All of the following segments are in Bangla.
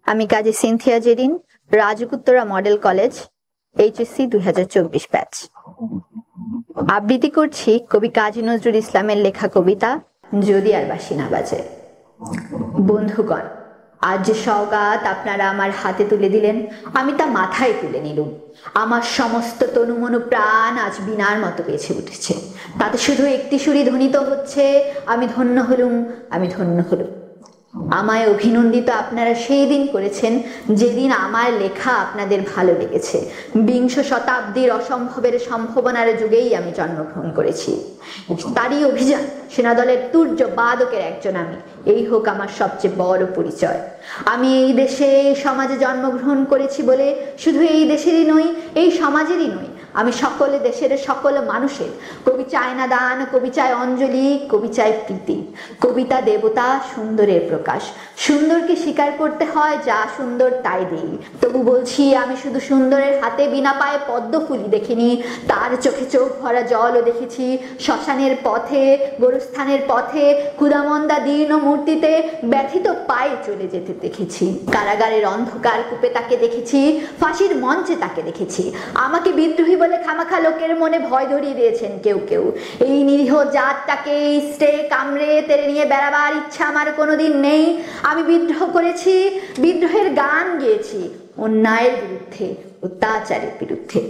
আমি Kazi Sinthia Jerin, Rajuk Uttara model college, HSC 2024 batch. আবৃত্তি করছি কবি কাজী নজরুল ইসলামের লেখা কবিতা যদি আর বাঁশি না বাজে। বন্ধুগণ, আজ যে সওগাত আপনারা আমার হাতে তুলে দিলেন, আমি তা মাথায় তুলে নিলুম। আমার সমস্ত তনুমনু প্রাণ আজ বীণার মতো বেঁচে উঠেছে। তাতে শুধু একটি সুরই ধ্বনিত হচ্ছে, আমি ধন্য হলুম, আমি ধন্য হলুম। আমায় অভিনন্দিত আপনারা সেই দিন করেছেন যেদিন আমার লেখা আপনাদের ভালো লেগেছে। বিংশ শতাব্দীর অসম্ভবের সম্ভাবনার যুগেই আমি জন্মগ্রহণ করেছি। তারই অভিযান সেনাদলের তুর্য বাদকের একজন আমি, এই হোক আমার সবচেয়ে বড় পরিচয়। আমি এই দেশে এই সমাজে জন্মগ্রহণ করেছি বলে শুধু এই দেশেরই নই, এই সমাজেরই নই, আমি সকল দেশের সকল মানুষের। কবি চায় না দান, কবি চায় অঞ্জলি, কবি চায় প্রীতি। কবিতা দেবতা, সুন্দরের প্রকাশ। সুন্দরকে স্বীকার করতে হয়, যা সুন্দর তাই দেই। তবু বলছি, আমি শুধু সুন্দরের হাতে বিনা পায়ে পদ্ম ফুলি দেখিনি, তার চোখে চোখ ভরা জলও দেখেছি। শ্মশানের পথে, গোরস্থানের পথে, ক্ষুধামন্দা দীর্ণ মূর্তিতে ব্যথিত পায়ে চলে যেতে দেখেছি। কারাগারের অন্ধকার কূপে তাকে দেখেছি, ফাঁসির মঞ্চে তাকে দেখেছি। আমাকে বিদ্রোহী বলে খামাখা লোকের মনে ভয় ধরিয়ে দিয়েছেন কেউ কেউ। এই নিরীহ জাতটাকে ইস্টে কামড়ে তেড়ে নিয়ে বেড়াবার ইচ্ছা আমার কোনোদিন নেই। আমি বিদ্রোহ করেছি, বিদ্রোহের গান গেয়েছি, অন্যায়ের বিরুদ্ধে, অত্যাচারের বিরুদ্ধে।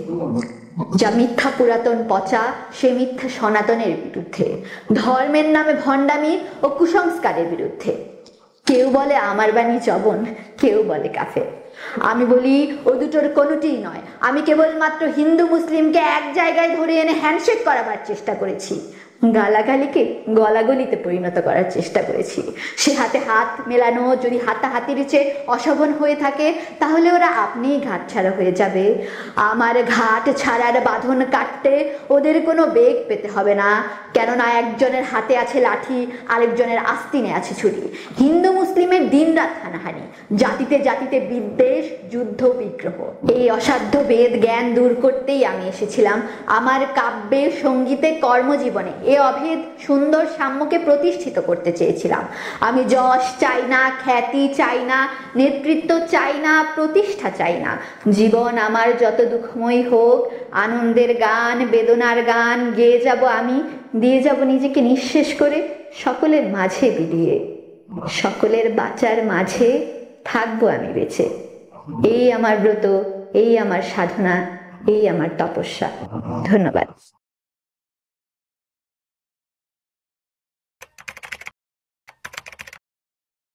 যা মিথ্যা পুরাতন পচা, সে মিথ্যা সনাতনের বিরুদ্ধে। ধর্মের নামে ভণ্ডামি ও কুসংস্কারের বিরুদ্ধে। কেউ বলে আমার বাণী জবন, কেউ বলে কাফের। আমি বলি ও দুটোর কোনোটিই নয়। আমি কেবলমাত্র হিন্দু মুসলিমকে এক জায়গায় ধরে এনে হ্যান্ডশেক করাবার চেষ্টা করেছি। গালাগালিকে গলাগলিতে পরিণত করার চেষ্টা করেছি। সে হাতে হাত মেলানো যদি হাতাহাতির চেয়ে অশোভন হয়ে থাকে, তাহলে ওরা আপনিই ঘাট ছাড়া হয়ে যাবে। আমার ঘাট ছাড়ার বাঁধন কাটতে ওদের কোনো বেগ পেতে হবে না, কেননা একজনের হাতে আছে লাঠি, আরেকজনের আস্তিনে আছে ছুরি। হিন্দু মুসলিমের দিনরাত হানাহানি, জাতিতে জাতিতে বিদ্বেষ, যুদ্ধ, বিগ্রহ। এই অসাধ্য বেদ জ্ঞান দূর করতেই আমি এসেছিলাম। আমার কাব্যে, সঙ্গীতে, কর্মজীবনে এ অভেদ সুন্দর সাম্যকে প্রতিষ্ঠিত করতে চেয়েছিলাম। আমি যশ চাই না, খ্যাতি চাই না, নেতৃত্ব চাই না, প্রতিষ্ঠা চাই না। জীবন আমার যত দুঃখময় হোক, আনন্দের গান, বেদনার গান গেয়ে যাব আমি, দিয়ে যাব নিজেকে নিঃশেষ করে সকলের মাঝে বিলিয়ে। সকলের বাঁচার মাঝে থাকবো আমি বেঁচে। এই আমার ব্রত, এই আমার সাধনা, এই আমার তপস্যা। ধন্যবাদ।